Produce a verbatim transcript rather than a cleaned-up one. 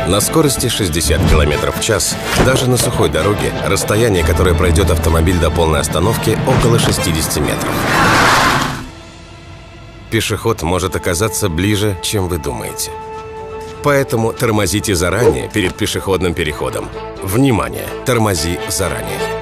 На скорости шестьдесят километров в час, даже на сухой дороге, расстояние, которое пройдет автомобиль до полной остановки, около шестидесяти метров. Пешеход может оказаться ближе, чем вы думаете. Поэтому тормозите заранее перед пешеходным переходом. Внимание! Тормози заранее.